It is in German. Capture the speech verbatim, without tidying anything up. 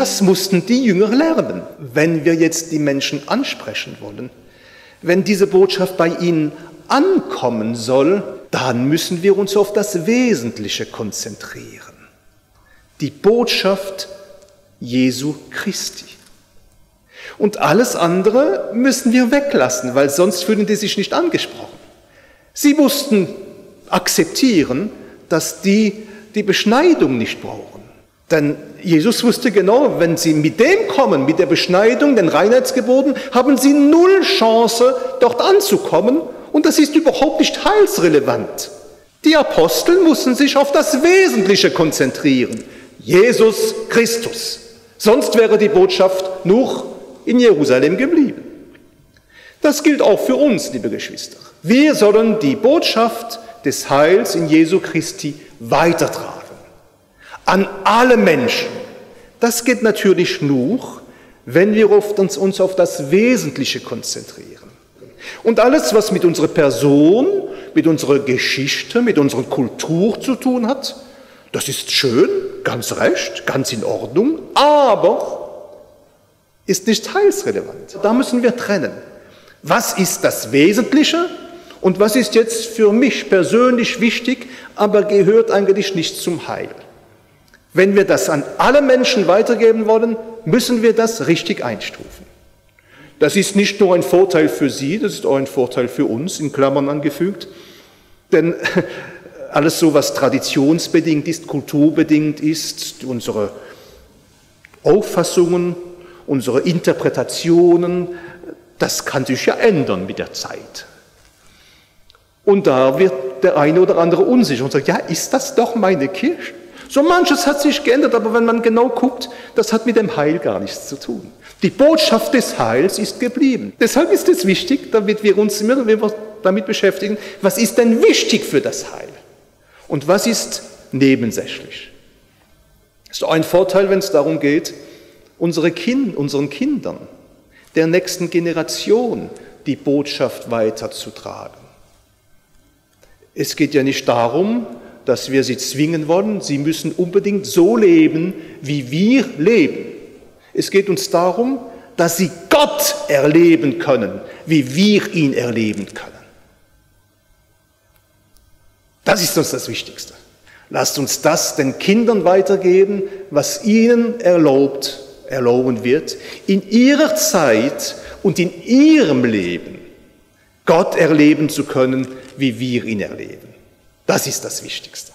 das mussten die Jünger lernen, wenn wir jetzt die Menschen ansprechen wollen. Wenn diese Botschaft bei ihnen ankommen soll, dann müssen wir uns auf das Wesentliche konzentrieren. Die Botschaft Jesu Christi. Und alles andere müssen wir weglassen, weil sonst fühlen die sich nicht angesprochen. Sie mussten akzeptieren, dass die die Beschneidung nicht brauchen. Denn Jesus wusste genau, wenn sie mit dem kommen, mit der Beschneidung, den Reinheitsgeboten, haben sie null Chance, dort anzukommen. Und das ist überhaupt nicht heilsrelevant. Die Apostel mussten sich auf das Wesentliche konzentrieren. Jesus Christus. Sonst wäre die Botschaft nur in Jerusalem geblieben. Das gilt auch für uns, liebe Geschwister. Wir sollen die Botschaft des Heils in Jesu Christi weitertragen. An alle Menschen. Das geht natürlich nur, wenn wir uns, uns auf das Wesentliche konzentrieren. Und alles, was mit unserer Person, mit unserer Geschichte, mit unserer Kultur zu tun hat, das ist schön, ganz recht, ganz in Ordnung, aber ist nicht heilsrelevant. Da müssen wir trennen. Was ist das Wesentliche und was ist jetzt für mich persönlich wichtig, aber gehört eigentlich nicht zum Heil? Wenn wir das an alle Menschen weitergeben wollen, müssen wir das richtig einstufen. Das ist nicht nur ein Vorteil für Sie, das ist auch ein Vorteil für uns, in Klammern angefügt. Denn alles so, was traditionsbedingt ist, kulturbedingt ist, unsere Auffassungen, unsere Interpretationen, das kann sich ja ändern mit der Zeit. Und da wird der eine oder andere unsicher und sagt, ja, ist das doch meine Kirche? So manches hat sich geändert, aber wenn man genau guckt, das hat mit dem Heil gar nichts zu tun. Die Botschaft des Heils ist geblieben. Deshalb ist es wichtig, damit wir uns immer damit beschäftigen, was ist denn wichtig für das Heil? Und was ist nebensächlich? Das ist auch ein Vorteil, wenn es darum geht, unsere kind, unseren Kindern, der nächsten Generation, die Botschaft weiterzutragen. Es geht ja nicht darum, dass wir sie zwingen wollen, sie müssen unbedingt so leben, wie wir leben. Es geht uns darum, dass sie Gott erleben können, wie wir ihn erleben können. Das ist uns das Wichtigste. Lasst uns das den Kindern weitergeben, was ihnen erlaubt, erlauben wird, in ihrer Zeit und in ihrem Leben Gott erleben zu können, wie wir ihn erleben. Das ist das Wichtigste.